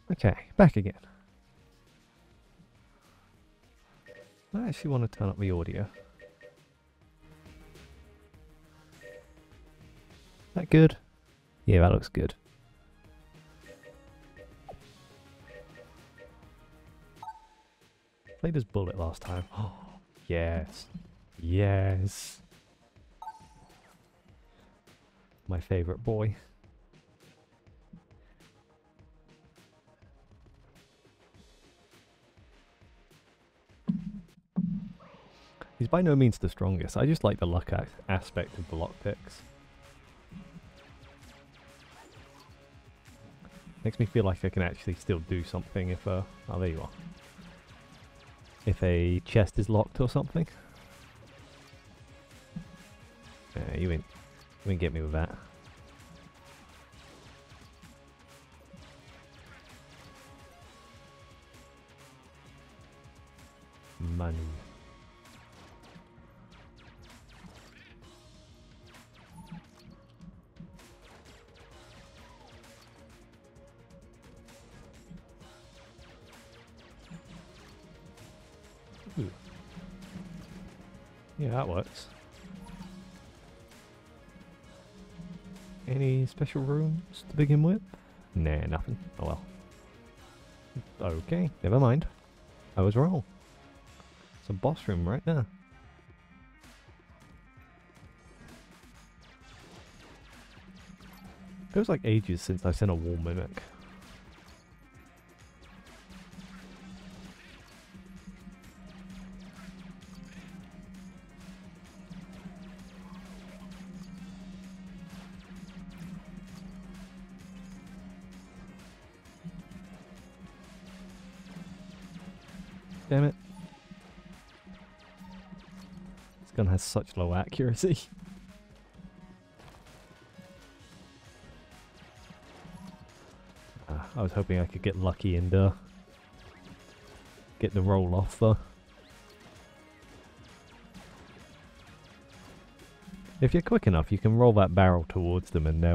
Okay, back again. I actually want to turn up the audio. That good? Yeah, that looks good. Played as Bullet last time. Oh, yes. Yes. My favorite boy. He's by no means the strongest. I just like the luck aspect of the lockpicks. Makes me feel like I can actually still do something if, oh, there you are. If a chest is locked or something. You ain't get me with that. Money. Ooh. Yeah, that works. Any special rooms to begin with? Nah, nothing. Oh well. Okay, never mind. I was wrong. It's a boss room right there. Feels like ages since I've seen a wall mimic. Damn it. This gun has such low accuracy. I was hoping I could get lucky and get the roll off though. If you're quick enough, you can roll that barrel towards them and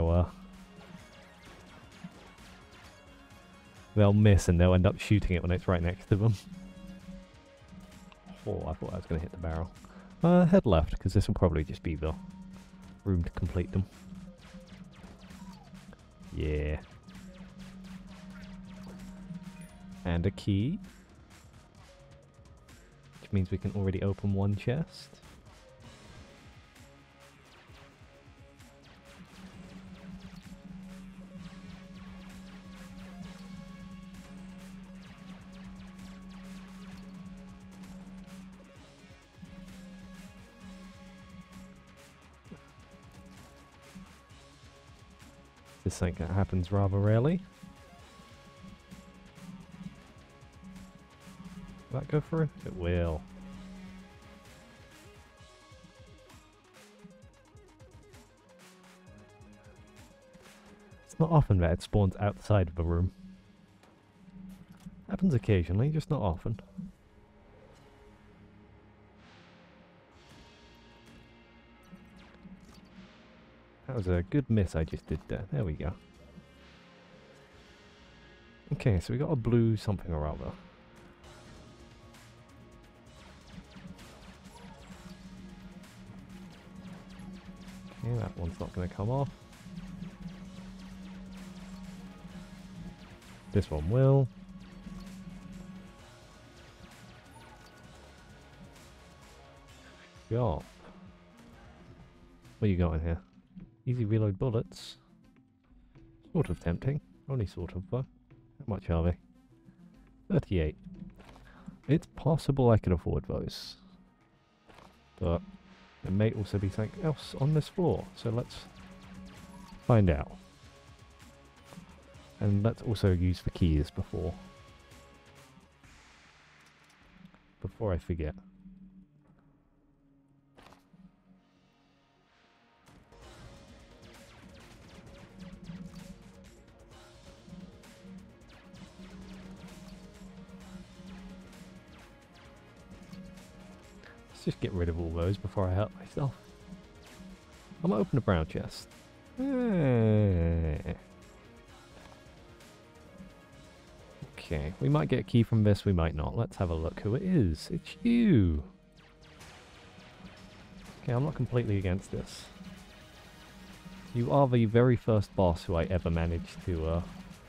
they'll miss and they'll end up shooting it when it's right next to them. Oh, I thought I was going to hit the barrel. Head left, because this will probably just be the room to complete them. Yeah. And a key. Which means we can already open one chest. This is something that happens rather rarely. Will that go through? It will. It's not often that it spawns outside of the room. Happens occasionally, just not often. That was a good miss I just did there. There we go. Okay, so we got a blue something or other. Okay, that one's not going to come off. This one will. Yup. What you got in here? Easy reload bullets. Sort of tempting. Only sort of though. How much are they? 38. It's possible I could afford those. But there may also be something else on this floor. So let's find out. And let's also use the keys before I forget. Let's just get rid of all those before I hurt myself. I'm gonna open the brown chest. Okay, we might get a key from this, we might not. Let's have a look who it is. It's you! Okay, I'm not completely against this. You are the very first boss who I ever managed to,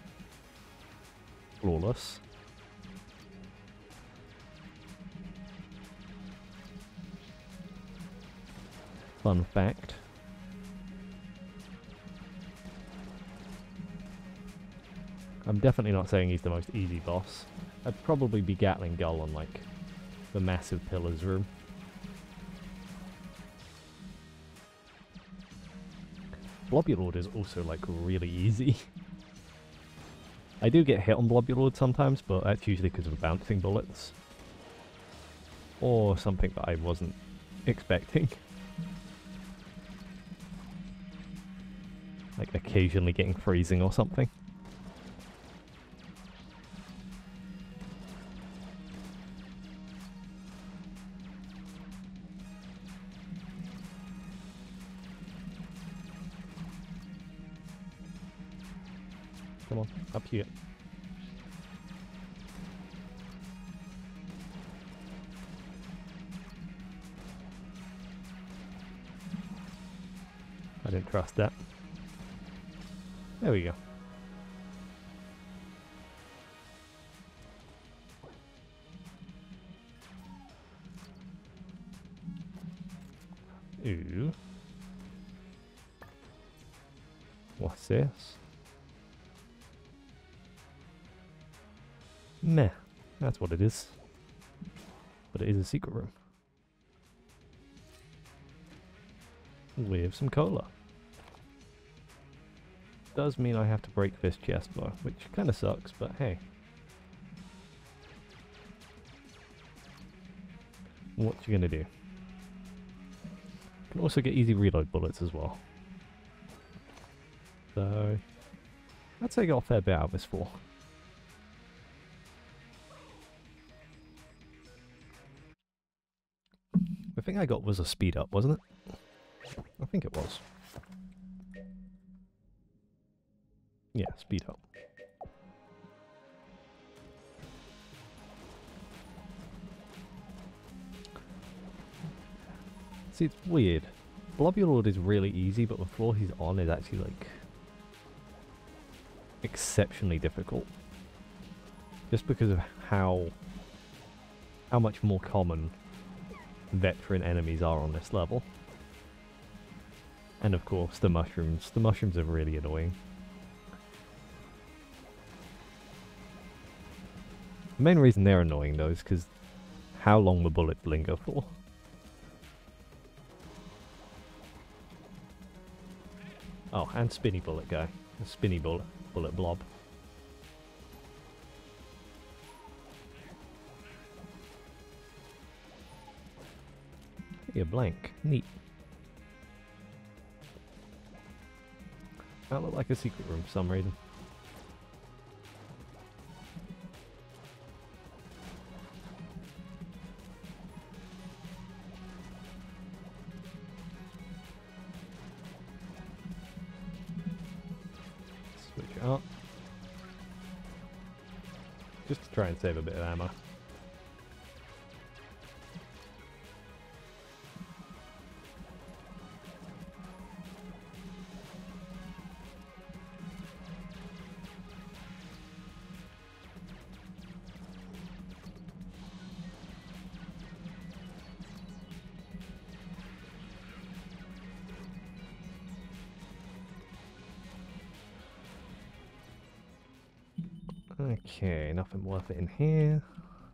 flawless. Fun fact. I'm definitely not saying he's the most easy boss. I'd probably be Gatling Gull on, like, the massive pillars room. Blobulord is also, like, really easy. I do get hit on Blobulord sometimes, but that's usually because of bouncing bullets. Or something that I wasn't expecting. Like, occasionally getting freezing or something. Come on, up here. I didn't trust that. There we go. Ooh. What's this? Meh. That's what it is. But it is a secret room. With some cola. Does mean I have to break this chest though, which kind of sucks, but hey. What you gonna do? Can also get easy reload bullets as well. So, I'd say I got a fair bit out of this for. The thing I got was a speed up, wasn't it? I think it was. Yeah, speed up. See, it's weird. Blobulord is really easy, but the floor he's on is actually, like, exceptionally difficult. Just because of how much more common veteran enemies are on this level. And of course, the mushrooms. The mushrooms are really annoying. The main reason they're annoying, though, is because how long the bullets linger for. Oh, and spinny bullet guy. A spinny bullet blob. Yeah, blank. Neat. That looked like a secret room for some reason. Switch it up. Just to try and save a bit of ammo. Okay, nothing worth it in here.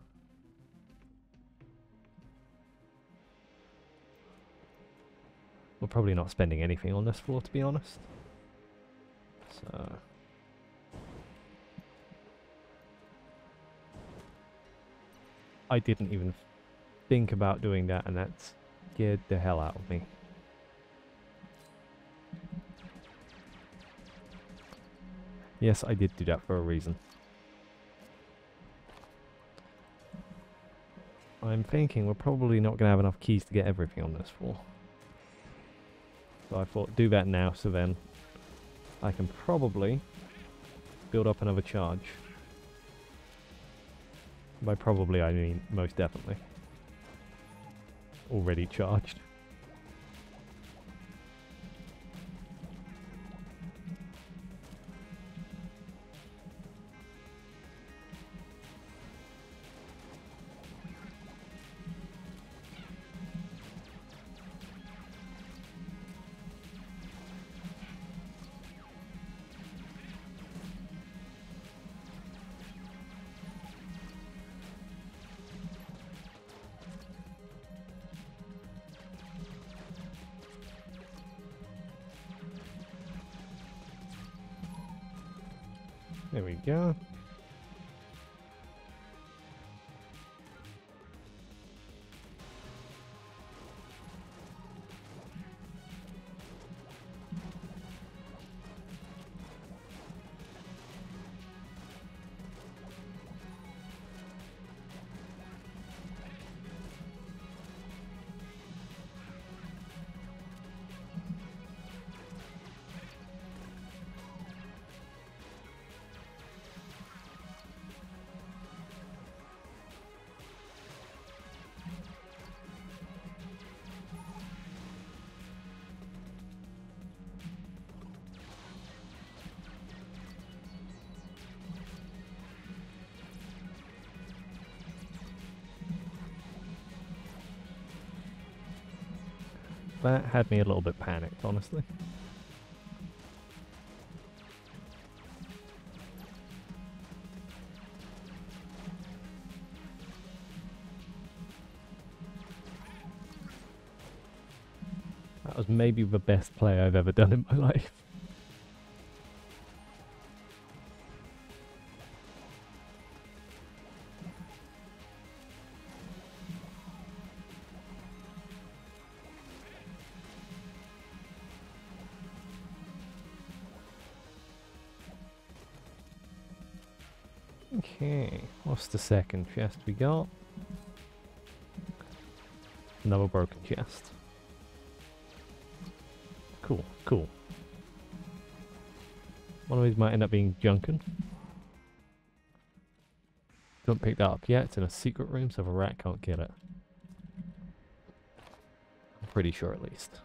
We're probably not spending anything on this floor, to be honest. So... I didn't even think about doing that, and that scared the hell out of me. Yes, I did do that for a reason. I'm thinking we're probably not going to have enough keys to get everything on this floor. So I thought, do that now, so then I can probably build up another charge. By probably I mean most definitely. Already charged. There we go. That had me a little bit panicked, honestly. That was maybe the best play I've ever done in my life. Okay, what's the second chest we got? Another broken chest. Cool, cool. One of these might end up being Gungeon. Don't pick that up yet, it's in a secret room so the rat can't get it. I'm pretty sure at least.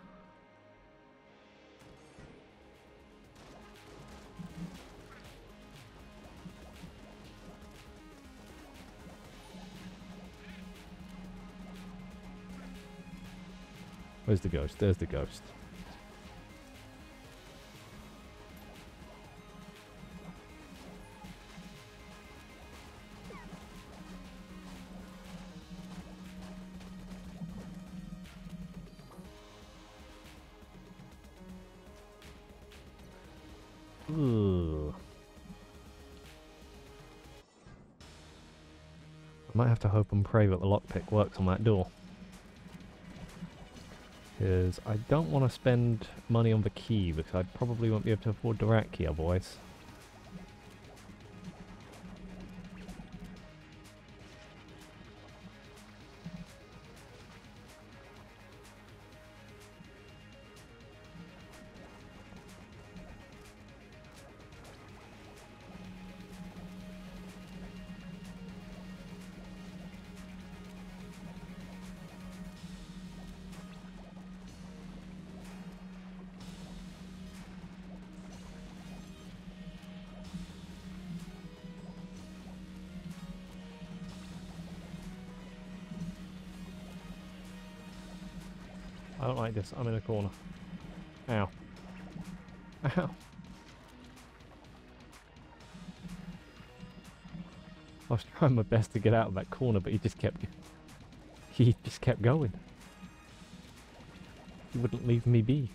Where's the ghost? There's the ghost. Ugh. I might have to hope and pray that the lockpick works on that door. Because I don't want to spend money on the key, because I probably won't be able to afford the rat key otherwise. I don't like this. I'm in a corner. Ow. Ow. I was trying my best to get out of that corner, but he just kept going. He wouldn't leave me be.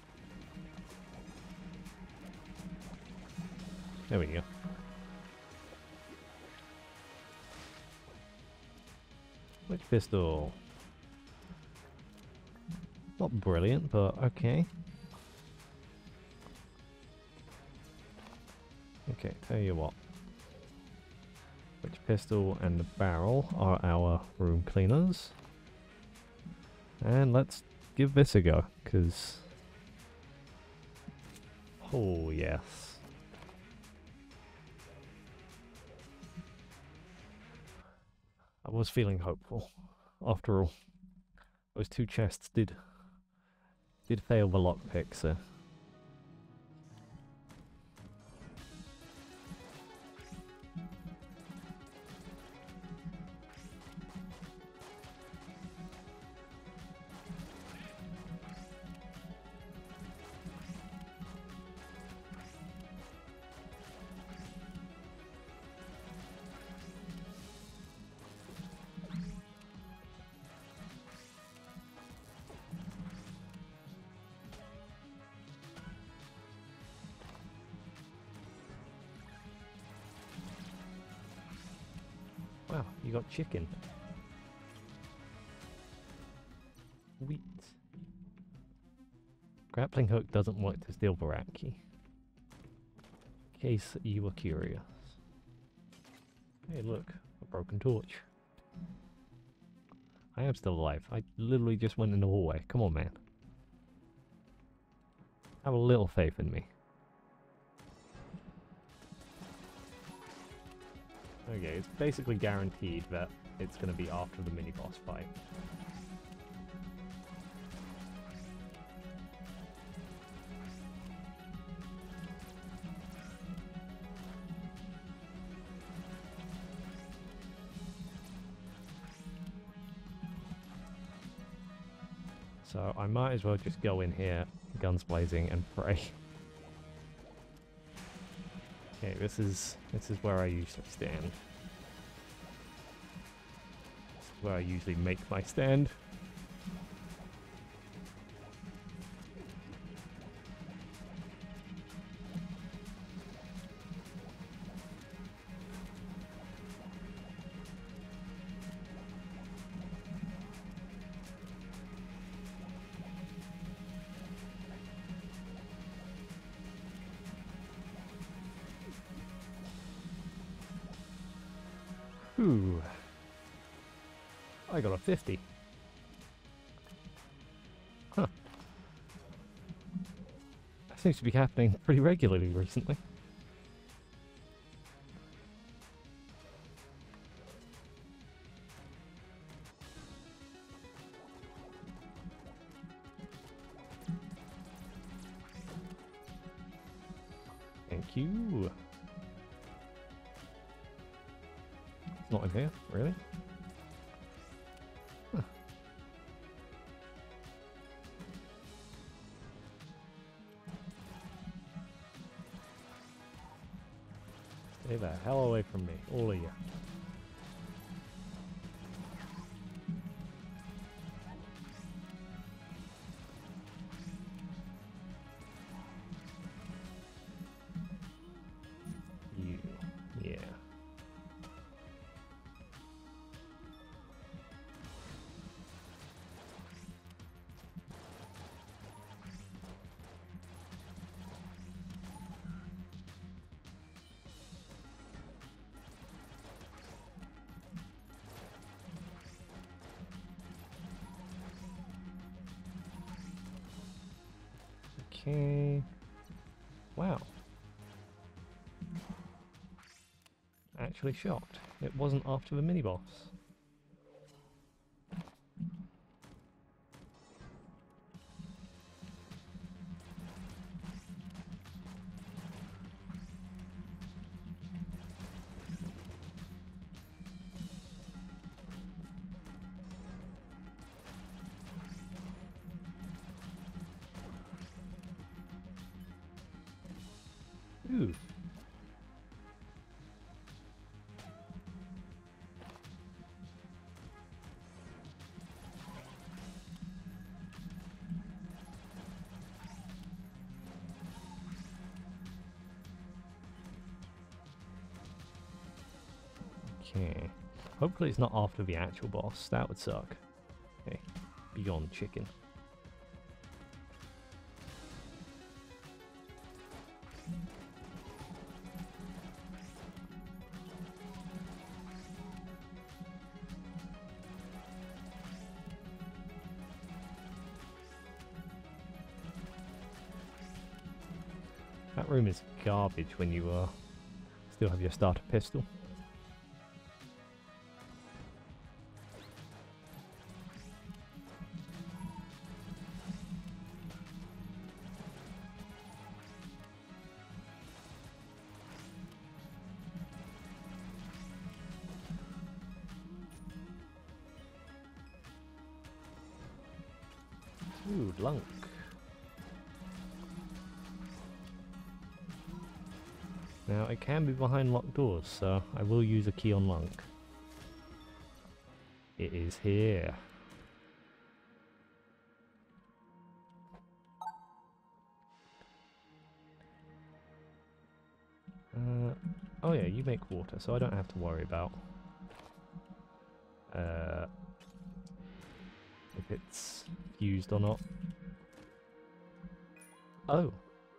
There we go. Which pistol? Not brilliant, but okay. Okay, tell you what. Which pistol and the barrel are our room cleaners. And let's give this a go, because... oh, yes. I was feeling hopeful. After all, those two chests did fail the lockpick, so... Wow, you got chicken. Wheat. Grappling hook doesn't work to steal Baraki. In case you were curious. Hey look, a broken torch. I am still alive. I literally just went in the hallway. Come on, man. Have a little faith in me. Okay, it's basically guaranteed that it's going to be after the mini-boss fight. So I might as well just go in here, guns blazing, and pray. Okay, this is where I usually stand. This is where I usually make my stand. Ooh. I got a 50. Huh. That seems to be happening pretty regularly recently. Thank you. Not in here, really? Huh. Stay the hell away from me, all of you. You, yeah. Okay. Wow. Actually shocked. It wasn't after the mini-boss. Ooh. Okay. Hopefully it's not after the actual boss. That would suck. Okay. Beyond chicken. That room is garbage when you still have your starter pistol. Ooh, lunk. Now, it can be behind locked doors, so I will use a key on lunk. It is here. Oh yeah, you make water, so I don't have to worry about if it's fused or not. Oh.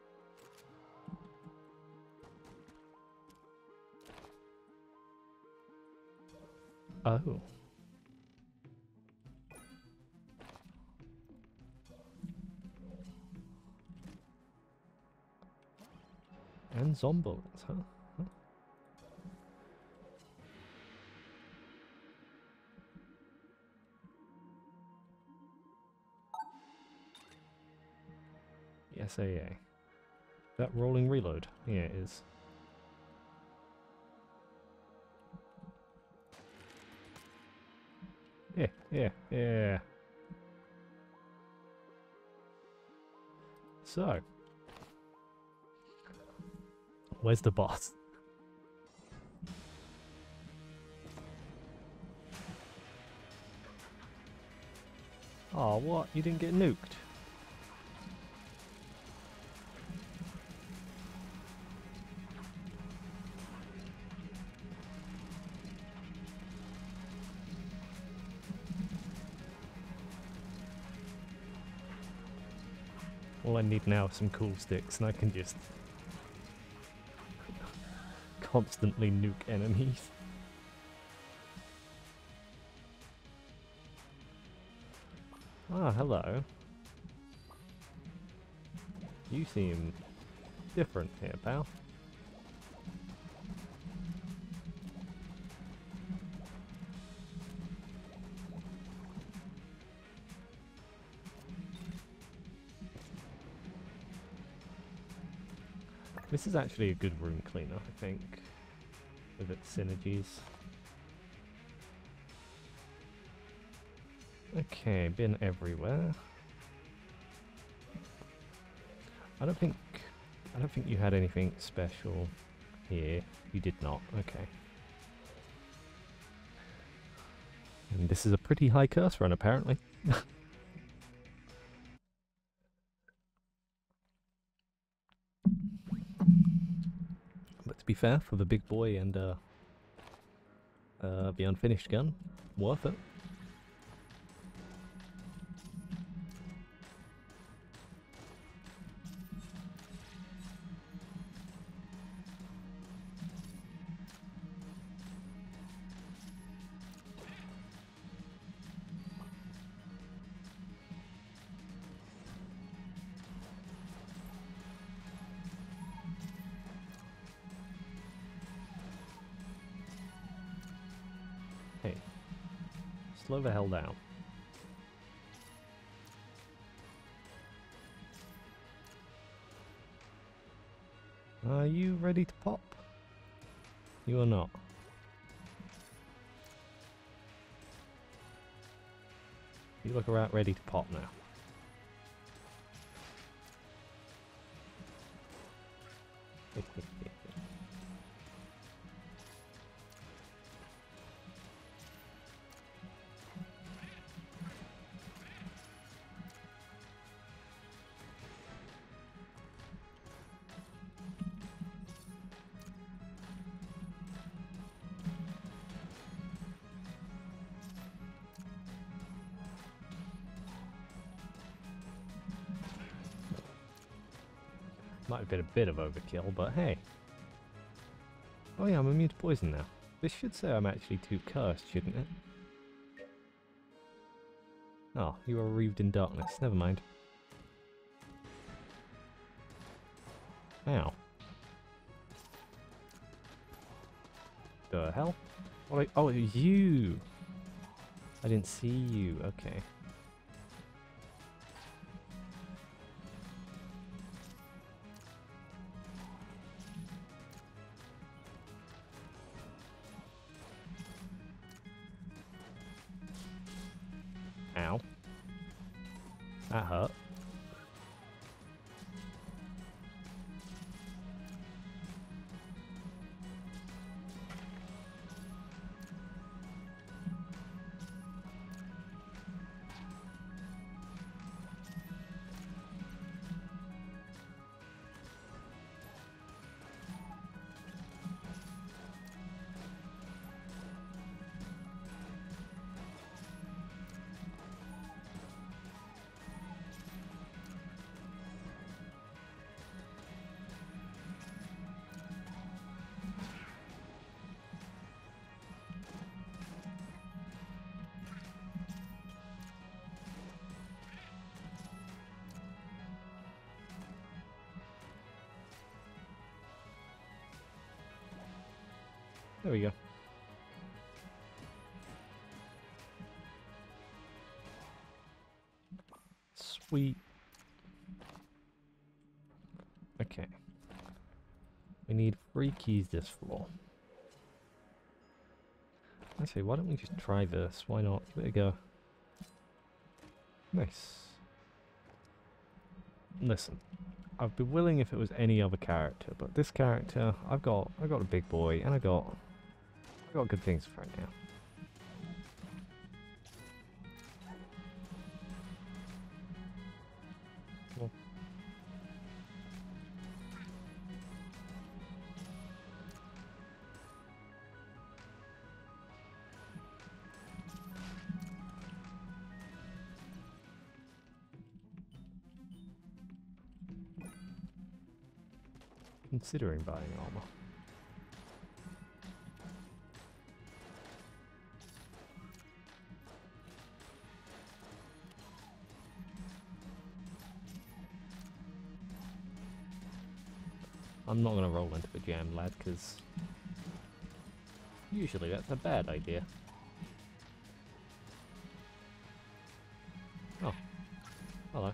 Oh. And zombies, huh? SAA. That rolling reload? Yeah, it is. Yeah. So, where's the boss? Oh, what? You didn't get nuked? All I need now is some cool sticks, and I can just constantly nuke enemies. Ah, hello. You seem different here, pal. This is actually a good room cleaner, I think, with its synergies. Okay, been everywhere. I don't think you had anything special here. You did not. Okay. And this is a pretty high curse run, apparently. But to be fair, for the big boy and the unfinished gun, worth it. Hey, slow the hell down. Are you ready to pop? You are not. You look about ready to pop now. Might have been a bit of overkill, but hey. Oh yeah, I'm immune to poison now. This should say I'm actually too cursed, shouldn't it? Oh, you are wreathed in darkness. Never mind. Ow. The hell? Oh, it was you! I didn't see you. Okay. Ow. That hurt. There we go. Sweet. Okay. We need 3 keys this floor. Actually, why don't we just try this? Why not? Give it a go. Nice. Listen, I'd be willing if it was any other character, but this character, I've got a big boy, and I've got good things for it now. Cool. Considering buying armor. I'm not going to roll into the jam, lad, because usually that's a bad idea. Oh. Hello.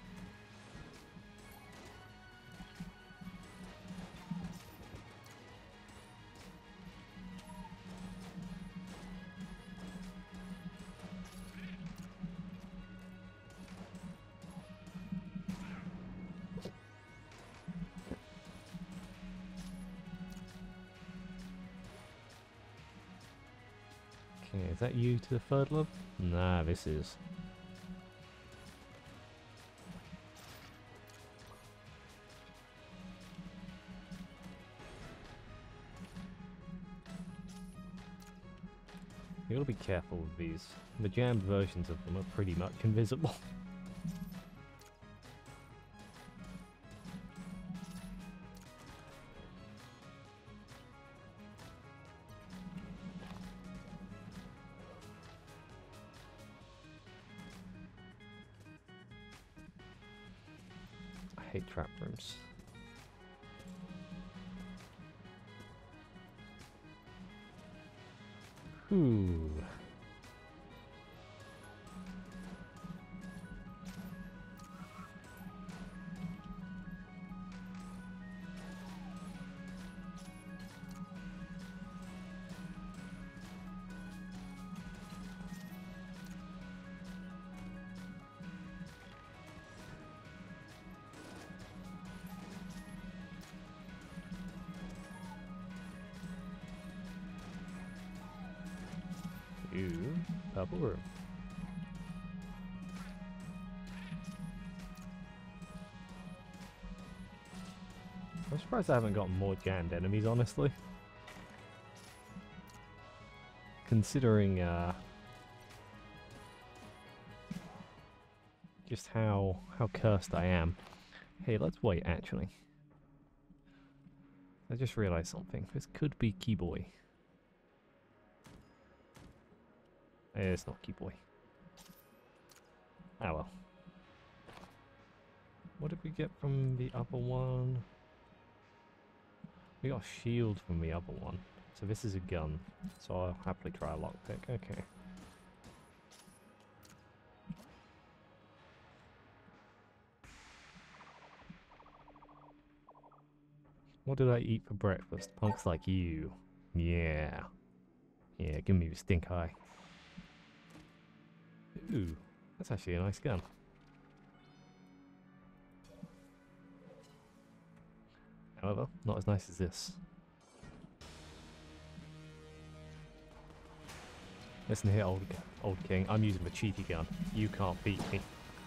Okay, is that you to the 3rd level? Nah, this is. You gotta be careful with these. The jammed versions of them are pretty much invisible. I hate trap rooms. Ooh. Ooh, purple room. I'm surprised I haven't got more jammed enemies, honestly. Considering, just how cursed I am. Hey, let's wait, actually. I just realized something. This could be Keyboy. It's not Keyboy. Ah well. What did we get from the other one? We got a shield from the other one. So this is a gun. So I'll happily try a lockpick. Okay. What did I eat for breakfast? Punks like you. Yeah. Yeah, give me the stink eye. Ooh, that's actually a nice gun. however. Not as nice as this. Listen here, old king. I'm using the cheeky gun. You can't beat me.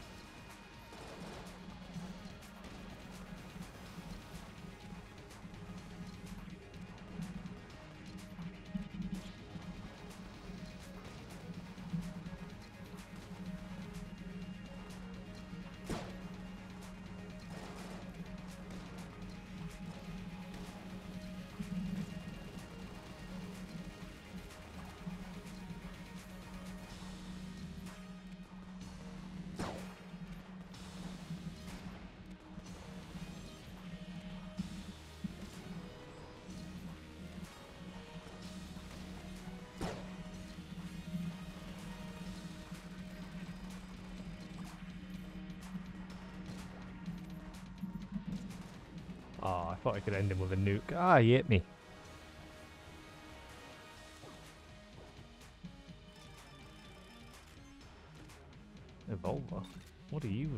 Oh, I thought I could end him with a nuke. Ah, he hit me. Evolver? What are you?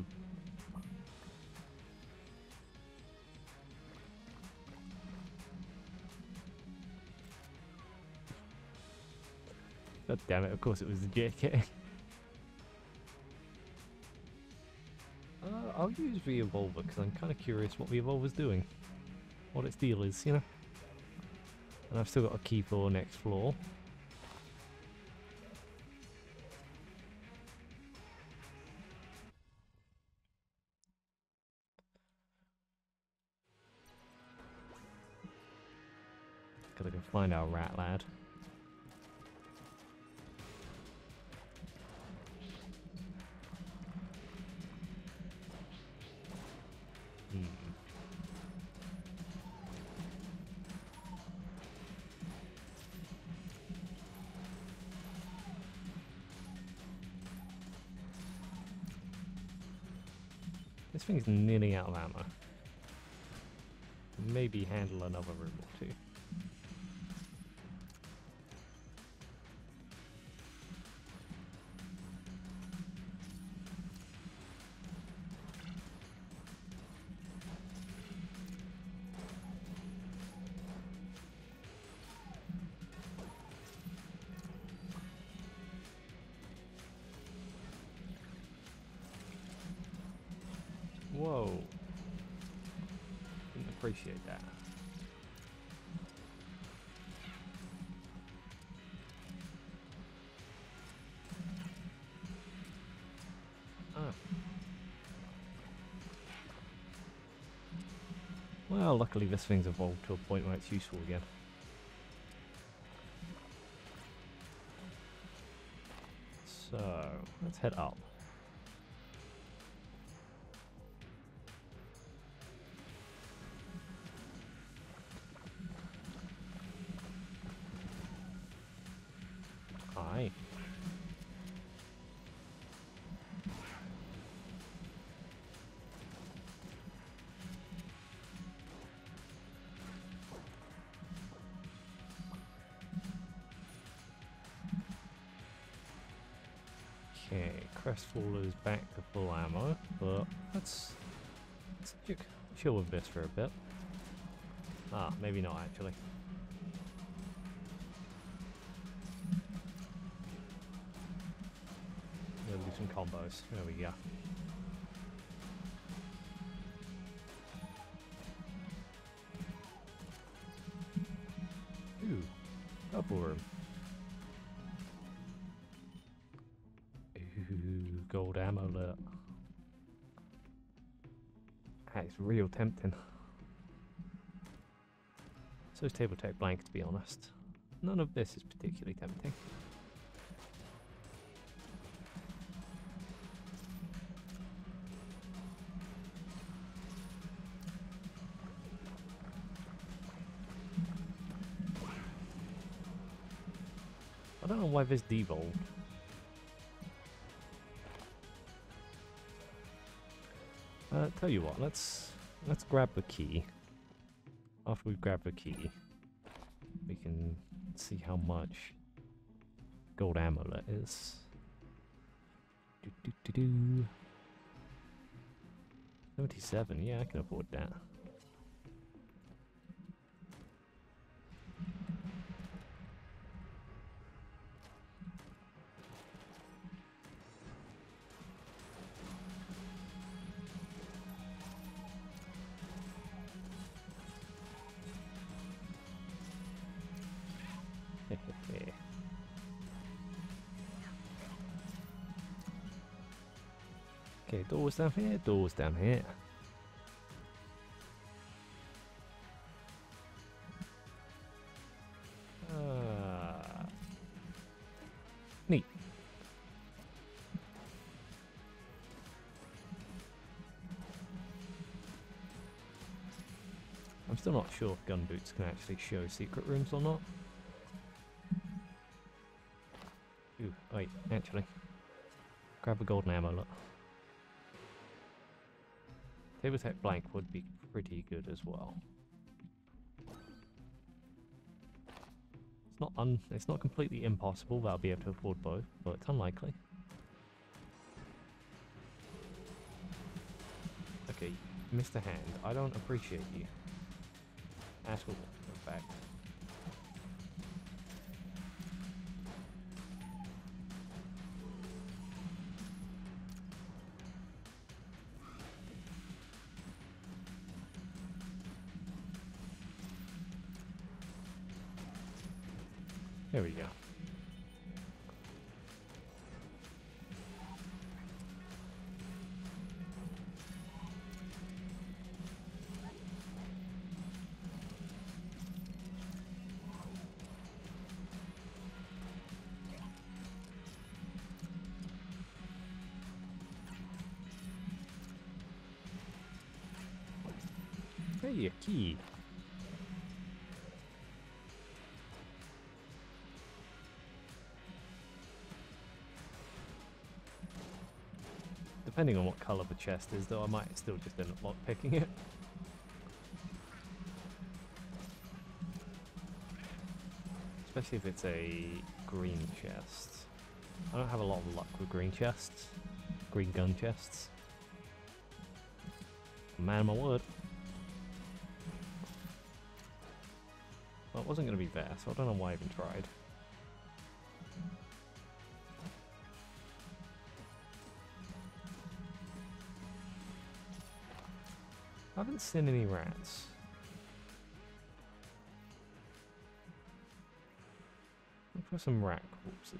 God damn it, of course it was the JK. I'll use the Evolver because I'm kind of curious what the Evolver's doing. What its deal is, you know? And I've still got a key for next floor. Gotta go find our rat lad. This thing's nearly out of ammo. Maybe handle another room or two. Whoa. Didn't appreciate that. Oh. Well, luckily this thing's evolved to a point where it's useful again. So, let's head up. Hi. Okay, Crestfaller's back to full ammo, but let's chill with this for a bit. Ah, maybe not actually. We'll do some combos. There we go. Ooh, double room. Ooh, gold amulet. That's real tempting. So's table tech blank, to be honest. None of this is particularly tempting. I don't know why this devolved. Tell you what, let's grab the key. After we've grabbed the key, we can see how much gold amulet is. 77, yeah, I can afford that. Okay, doors down here, doors down here. Neat. I'm still not sure if gun boots can actually show secret rooms or not. Ooh, wait, actually. Grab a golden ammo, look. Table tech blank would be pretty good as well. It's not completely impossible that I'll be able to afford both, but it's unlikely. Okay, Mr. Hand, I don't appreciate you. At all, in fact. There we go. Hey, a key. Depending on what colour the chest is, though, I might still just end up lockpicking it. Especially if it's a green chest. I don't have a lot of luck with green chests. Green gun chests. Man, my word. Well, it wasn't going to be there, so I don't know why I even tried. I haven't seen any rats. Look for some rat corpses.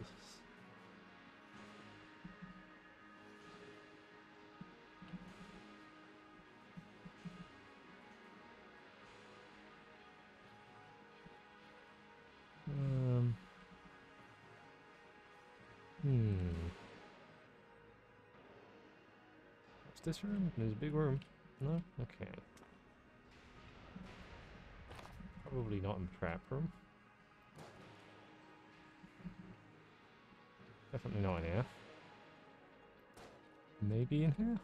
What's this room? There's a big room. No? Okay. Probably not in the trap room. Definitely not in here. Maybe in here?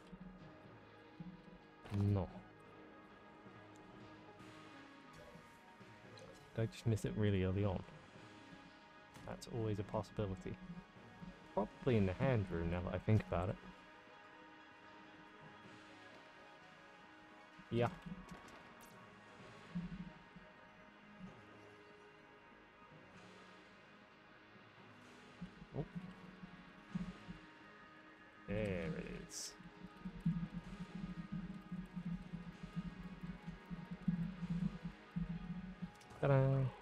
No. Did I just miss it really early on? That's always a possibility. Probably in the hand room now that I think about it. Yeah. Oh. There it is. Ta-da!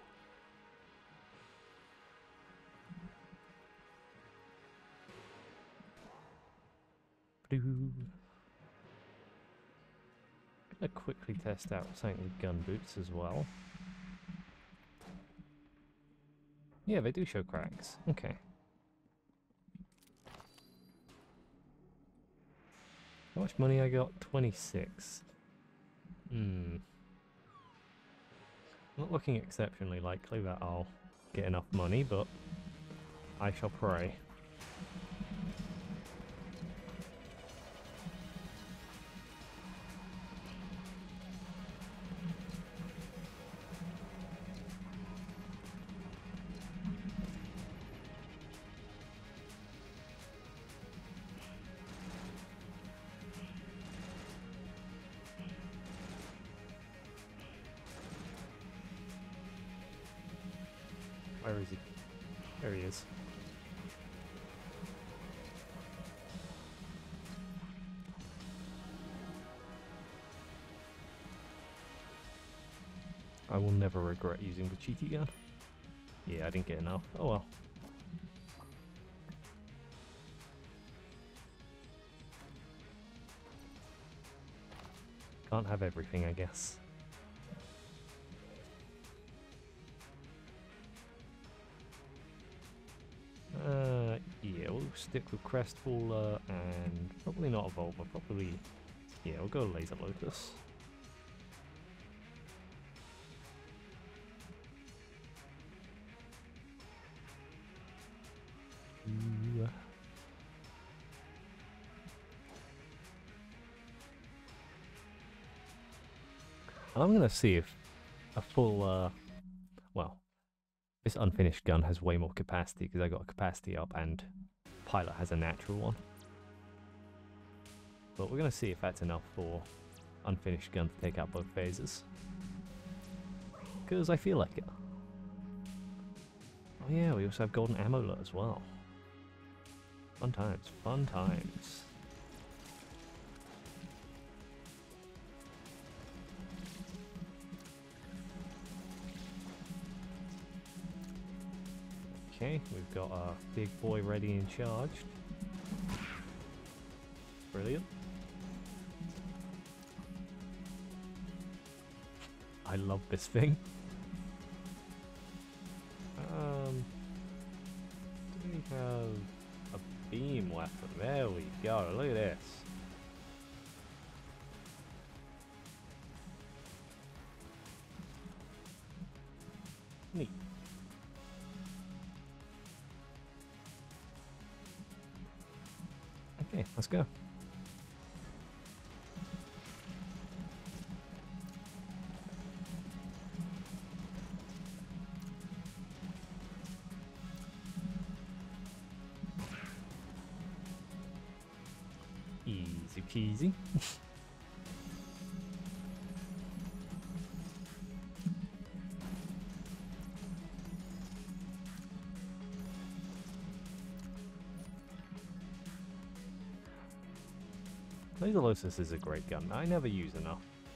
Gonna quickly test out something with gun boots as well. Yeah, they do show cracks. Okay. How much money I got? 26. Not looking exceptionally likely that I'll get enough money, but I shall pray. Where is he? There he is. I will never regret using the cheaty gun. Yeah, I didn't get enough. Oh well. Can't have everything, I guess. Yeah, we'll stick with Crestfaller and probably not Evolver, probably... Yeah, we'll go Laser Lotus. Ooh. I'm gonna see if a full, well, this unfinished gun has way more capacity because I got a capacity up and Pilot has a natural one. But we're gonna see if that's enough for unfinished gun to take out both phases. Because I feel like it. Oh yeah, we also have Golden Amulet as well. Fun times, fun times. Okay, we've got our big boy ready and charged. Brilliant. I love this thing. Do we have a beam weapon? There we go, look at this. Neat. Okay, let's go. Easy peasy. Laser Lotus is a great gun. I never use enough.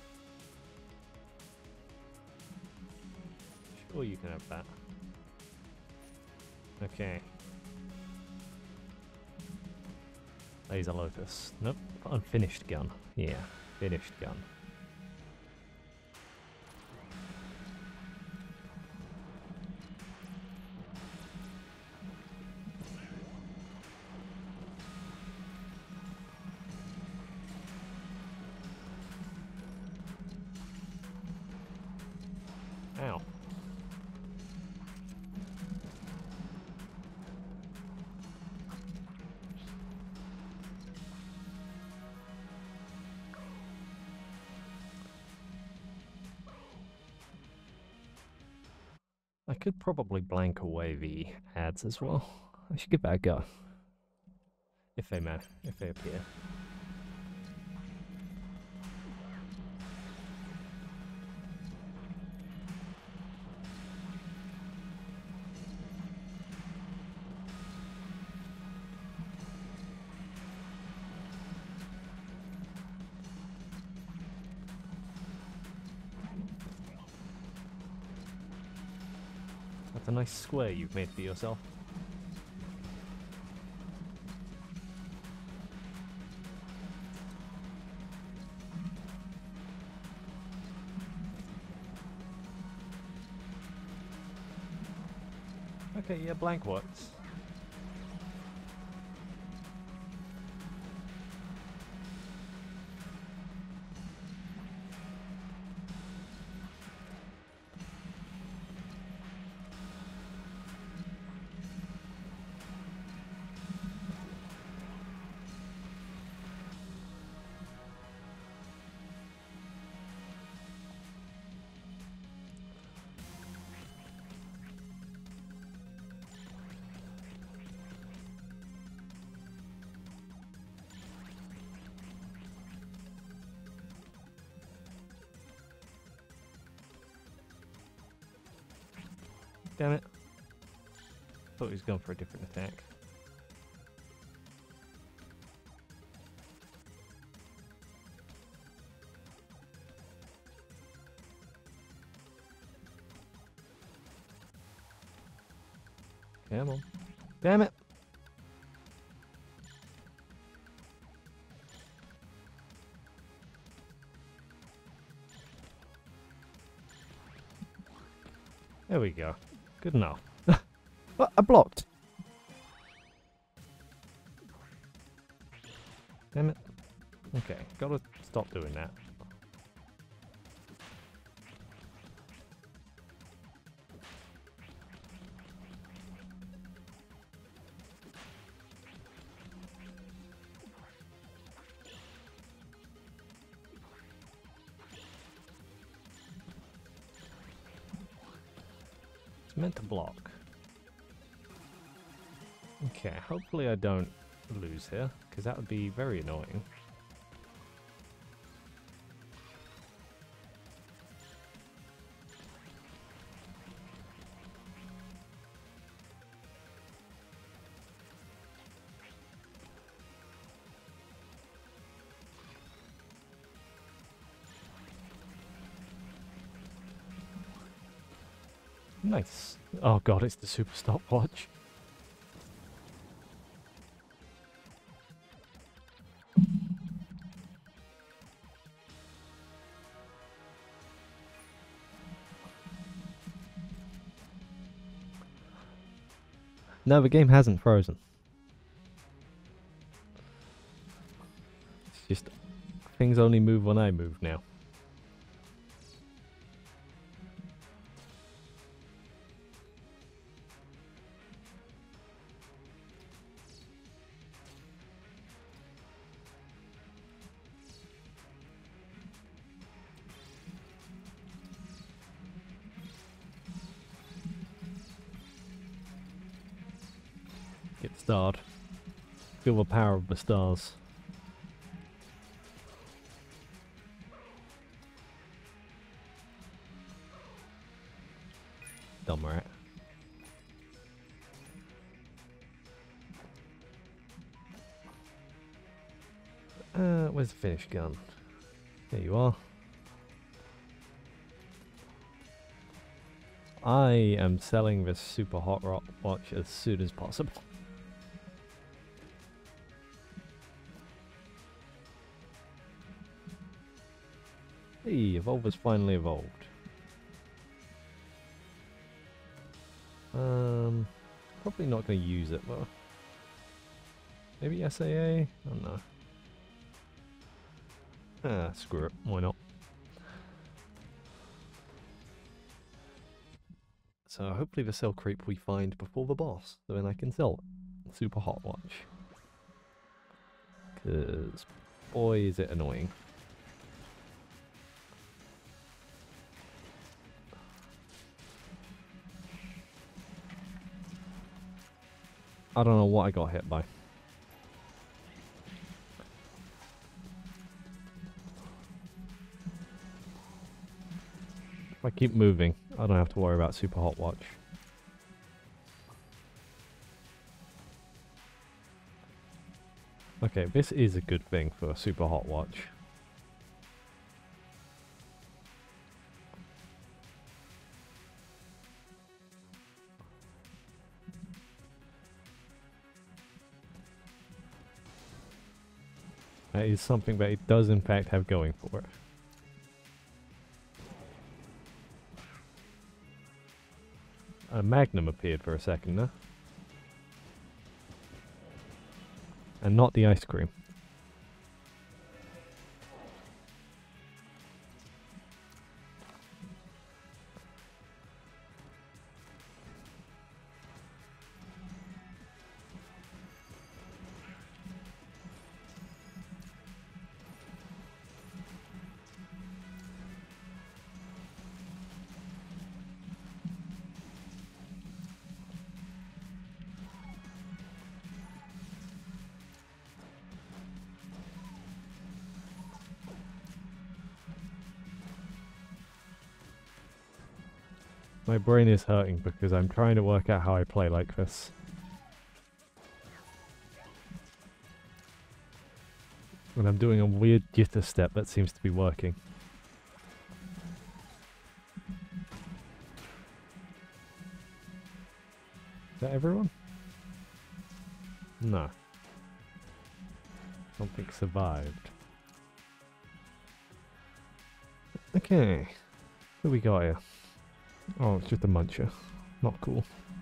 Sure, you can have that. Okay. Laser Lotus. Nope. Unfinished gun. Yeah. Finished gun. Ow. I could probably blank away the ads as well. I should give that a go. If they matter, if they appear. That's a nice square you've made for yourself. Okay, yeah, blank works. Damn it. Thought he was going for a different attack. Come on. Damn it! There we go. Good enough. What? I blocked! Damn it. Okay, gotta stop doing that. It's meant to block. Okay, hopefully I don't lose here, because that would be very annoying. Nice. Oh god, it's the super stopwatch. No, the game hasn't frozen. It's just things only move when I move now. Get starred. Feel the power of the stars. Dumb rat. Where's the finished gun? There you are. I am selling this super hot watch as soon as possible. Hey, Evolve has finally evolved. Probably not going to use it though. Maybe SAA? I don't know. Ah, screw it. Why not? So hopefully the cell creep we find before the boss, so then I can sell it. Super hot watch. Cause boy is it annoying. I don't know what I got hit by. If I keep moving, I don't have to worry about super hot watch. Okay, this is a good thing for a super hot watch. That is something that it does in fact have going for it. A Magnum appeared for a second there. And not the ice cream. My brain is hurting because I'm trying to work out how I play like this. And I'm doing a weird jitter step that seems to be working. Is that everyone? No. Something survived. Okay. Who we got here? Oh, it's just a muncher. Not cool.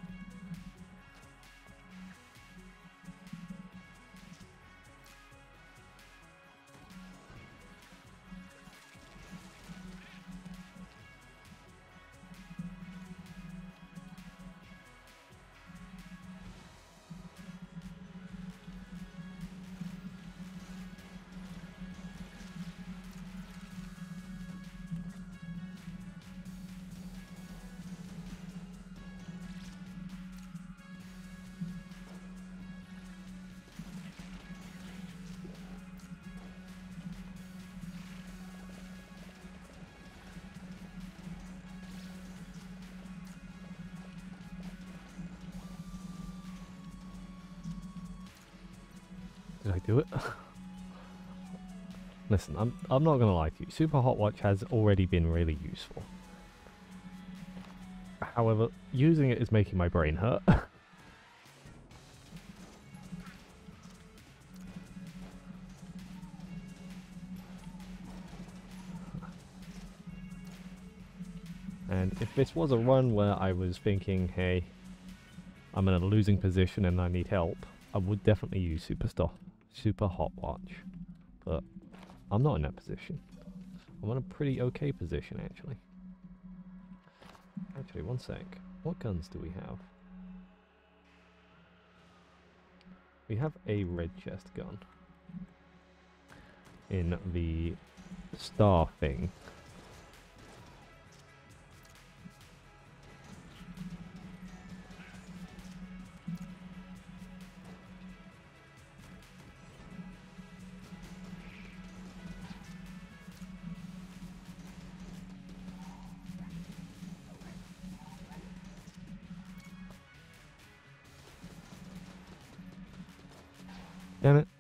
Did I do it? Listen, I'm not gonna lie to you. Super Hot Watch has already been really useful. However, using it is making my brain hurt. And if this was a run where I was thinking, hey, I'm in a losing position and I need help, I would definitely use Super Hot Watch. But I'm not in that position. I'm in a pretty okay position, actually. Actually, one sec. What guns do we have? We have a red chest gun. In the star thing. Damn it.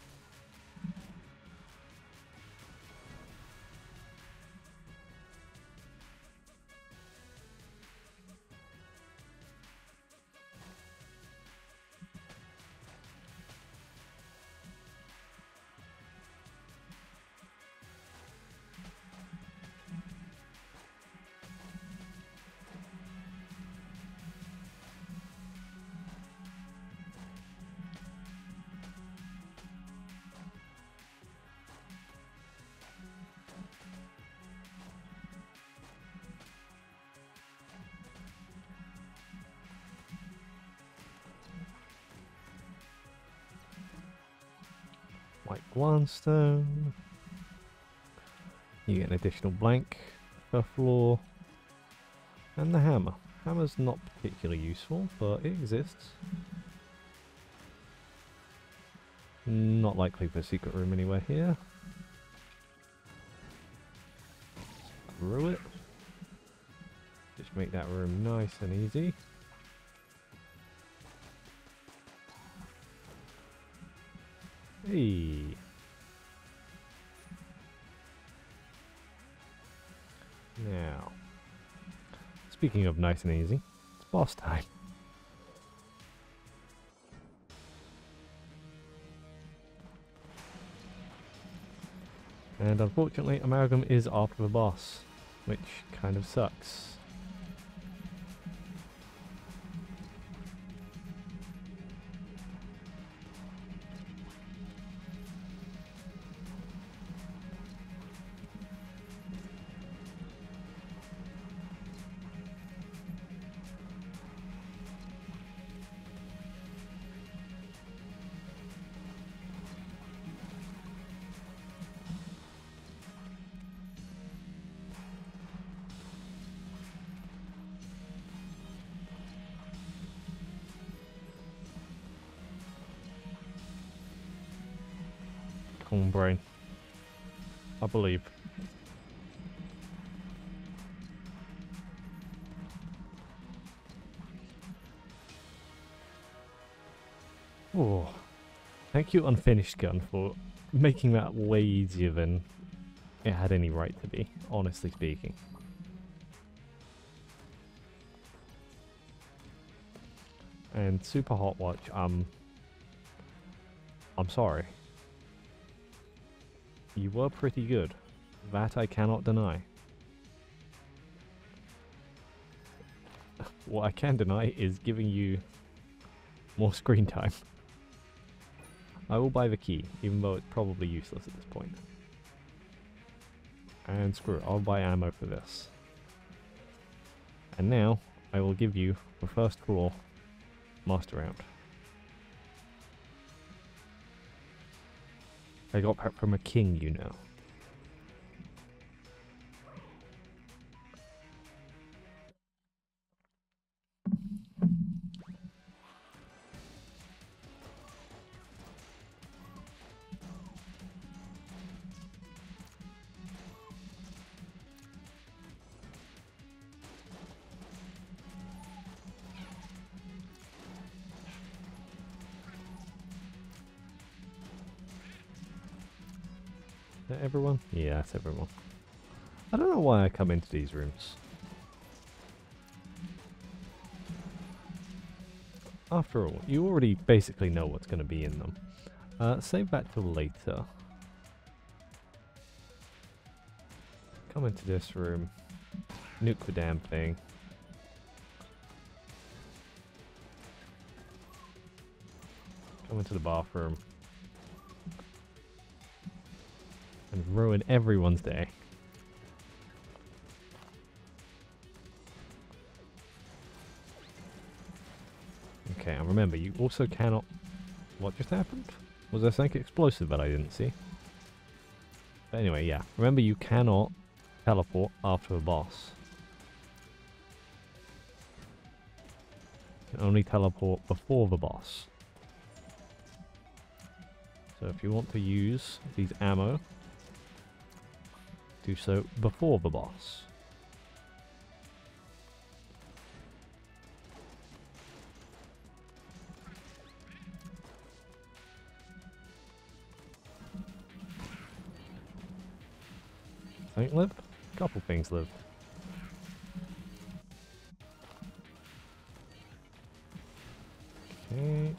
White Grindstone. You get an additional blank per floor. And the hammer. Hammer's not particularly useful, but it exists. Not likely for a secret room anywhere here. Screw it. Just make that room nice and easy. Hey. Now, speaking of nice and easy, it's boss time. And unfortunately, Amalgam is after the boss, which kind of sucks. Corn brain. I believe. Oh, thank you, Unfinished Gun, for making that way easier than it had any right to be, honestly speaking. And Super Hot Watch, I'm sorry. You were pretty good. That I cannot deny. What I can deny is giving you more screen time. I will buy the key, even though it's probably useless at this point. And screw it, I'll buy ammo for this. And now, I will give you the first raw master round. I got that from a king, you know. Is that everyone? Yeah, that's everyone. I don't know why I come into these rooms. After all, you already basically know what's going to be in them. Save that till later. Come into this room. Nuke the damn thing. Come into the bathroom. And ruin everyone's day. Okay, and remember, you also cannot... What just happened? Was there something explosive that I didn't see? But anyway, yeah. Remember, you cannot teleport after a boss. You can only teleport before the boss. So if you want to use these ammo, do so before the boss. Something lived? A couple things lived. Okay.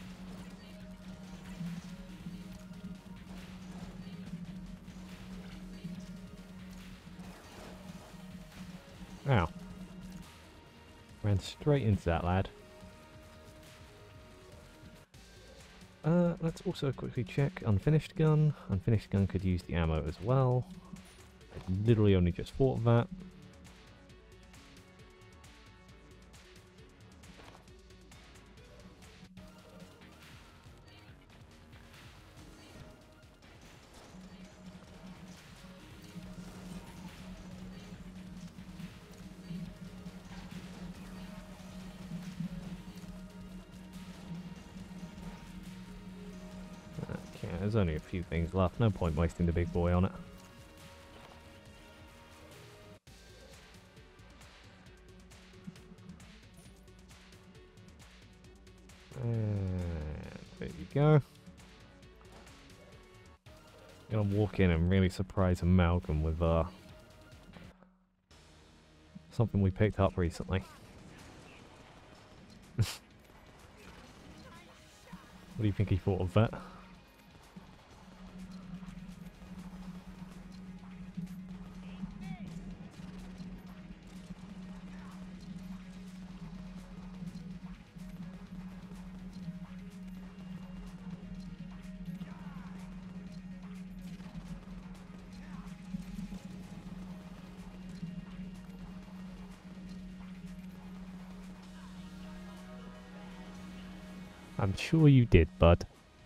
Ow. Ran straight into that lad. Let's also quickly check Unfinished Gun. Unfinished Gun could use the ammo as well. I literally only just thought of that. Okay, there's only a few things left. No point wasting the big boy on it. And there you go. I'm gonna walk in and really surprise Amalgam with something we picked up recently. What do you think he thought of that? I'm sure you did, bud.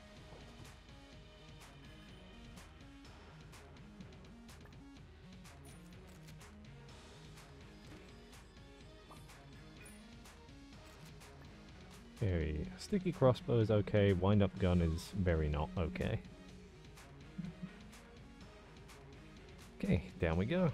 Very sticky crossbow is okay. Wind up gun is very not okay. Okay, down we go.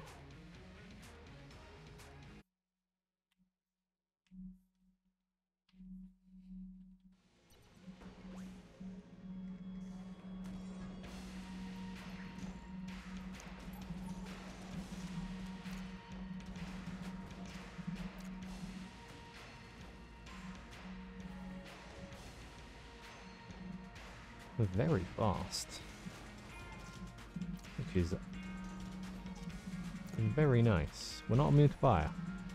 very fast. Which is very nice. We're not immune to fire.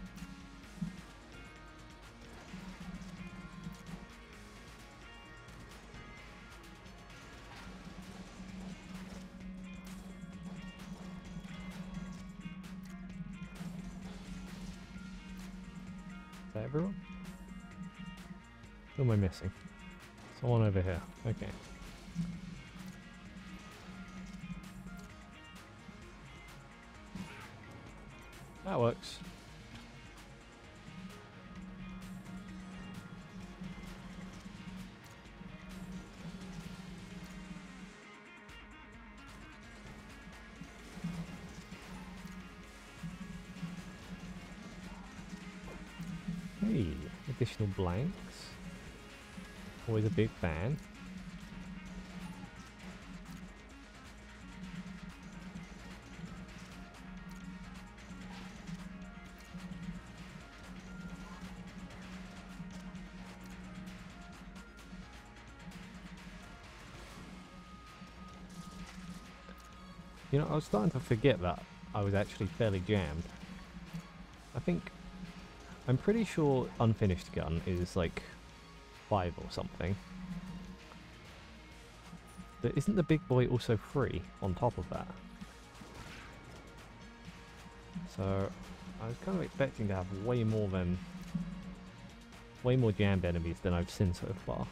Is that everyone? Who am I missing? Someone over here. Okay. That works. Hey, additional blanks. Always a big fan. You know, I was starting to forget that I was actually fairly jammed. I'm pretty sure unfinished gun is like 5 or something. But isn't the big boy also free on top of that? So I was kind of expecting to have way more jammed enemies than I've seen so far.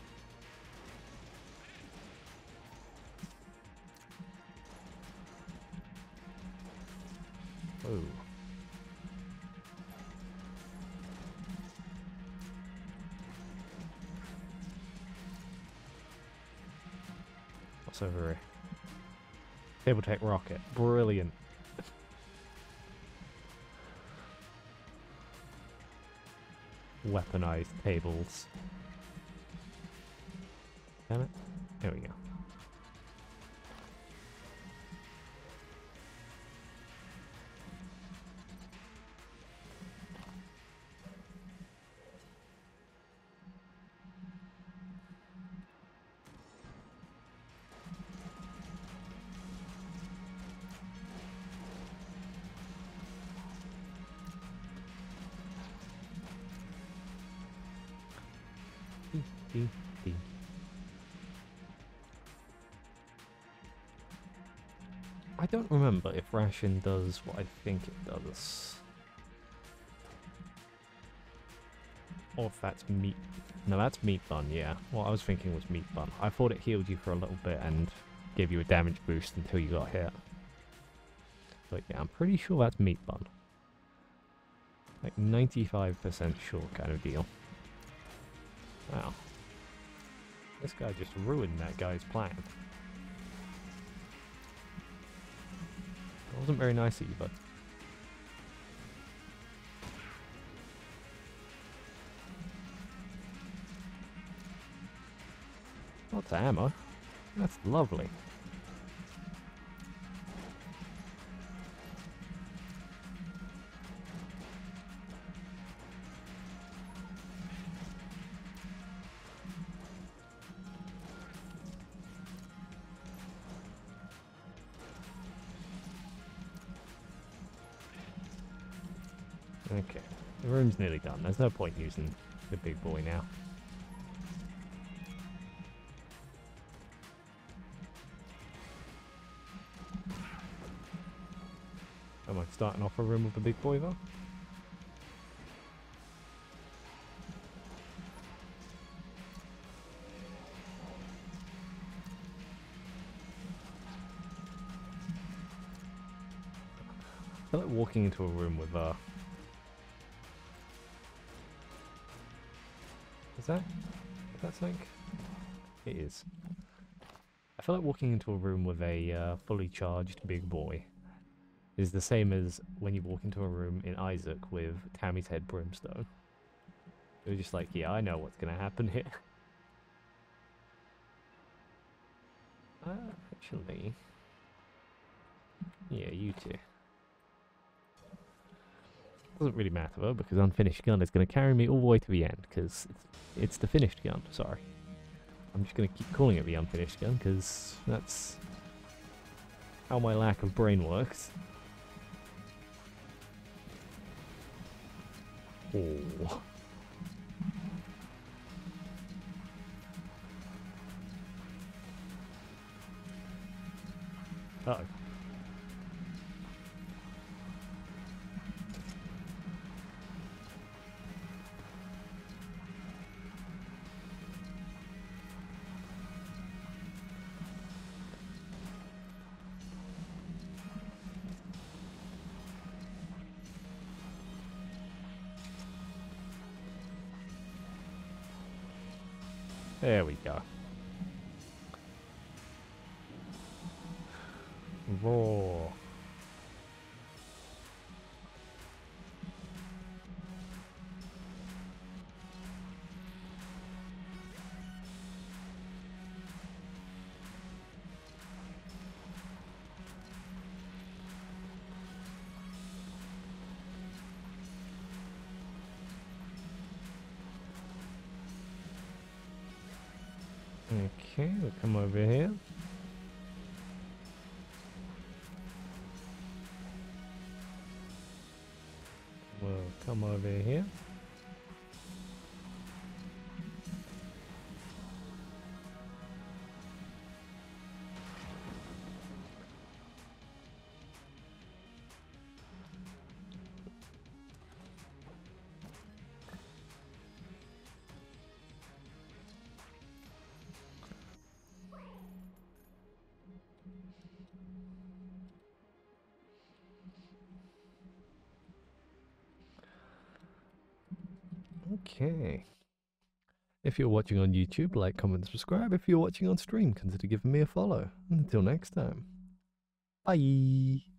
Oh. What's over here? Table tech rocket. Brilliant. Weaponized tables. Damn it. There we go. I don't remember if ration does what I think it does. Or if that's meat. No, that's meat bun, yeah. What I was thinking was meat bun. I thought it healed you for a little bit and gave you a damage boost until you got hit. But yeah, I'm pretty sure that's meat bun. Like 95% sure kind of deal. Wow. This guy just ruined that guy's plan. That wasn't very nice of you, bud. Lots of ammo. That's lovely. Okay, the room's nearly done. There's no point using the big boy now. Am I starting off a room with the big boy though? I feel like walking into a room with Is that something? It is. I feel like walking into a room with a fully charged big boy is the same as when you walk into a room in Isaac with Tammy's head brimstone. It was just like, yeah, I know what's gonna happen here. Actually, yeah, you two. Doesn't really matter though, because unfinished gun is going to carry me all the way to the end, because it's the finished gun, sorry. I'm just going to keep calling it the unfinished gun, because that's how my lack of brain works. Oh. Uh-oh. There we go. Roar. Okay, we'll come over here. We'll come over here. Okay. If you're watching on YouTube, like, comment, subscribe. If you're watching on stream, consider giving me a follow. Until next time. Bye.